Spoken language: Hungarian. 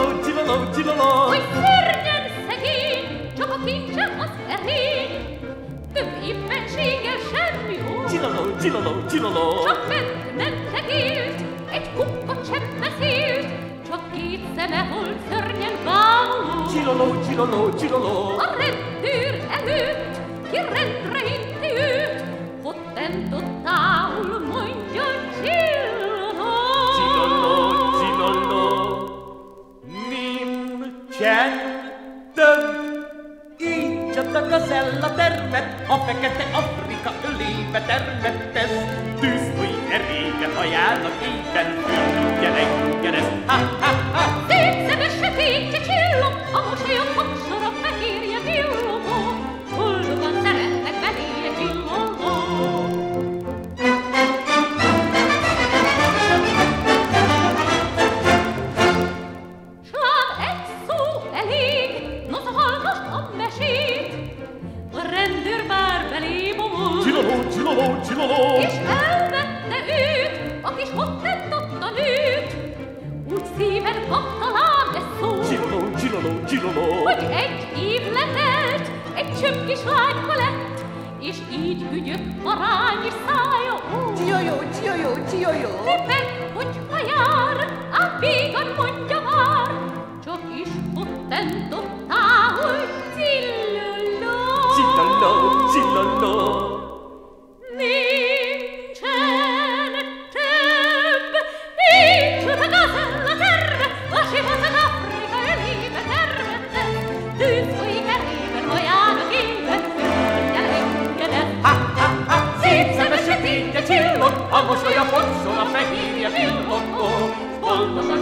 Csillaló, csillaló, csillaló. Hogy szörnyen szegény, csak a kincse az erény. Több éppenséggel semmi ó. Csillaló, csillaló, csillaló. Csak mentek élt, egy kukkot sem beszélt, csak két szeme volt szörnyen bámuló. Csillaló, csillaló, csillaló. A rendőr előtt, ki rendre inti őt, hottentottául mondja Csillaló. Csillaló, csillaló. Nincsen több. Így a gazella termet, a fekete Afrika ölébe termettes. Tűz folyik erége hajának éppen, fülgyen enged ez. Ha, ha, ha! Szép szeme sötétje csillog, a mosolya fogsora fehérje villogó, boldogan szeretnek beléje Csillaló. S lám egy szó elég, nos hallgass a mesét, a rendőr bár belé bomol, Csillaló, csillaló, csillaló. és elvette őt, a kis hottentotta nőt, úgy szíven kapta lám ez szó, Csillaló, csillaló, csillaló. hogy egy év letelt, egy csöpp kis lányka lett, és így ügyött parányi szája ó. Csiajó, csiajó, csiajó. Tipeg, hogyha jár, ám vígan mondja már, csak is hottentottául Csillaló. Csillaló, csillaló. Nincsen több, nincs a gazella terve, a sivot az Afrika ölébe termette, tűz folyik erében, hajának éven, fülgyen engedett. Ha, ha, ha! Szép szeme sötétje csillog, a mosolya fogsor, a fehérje villogó, boldogan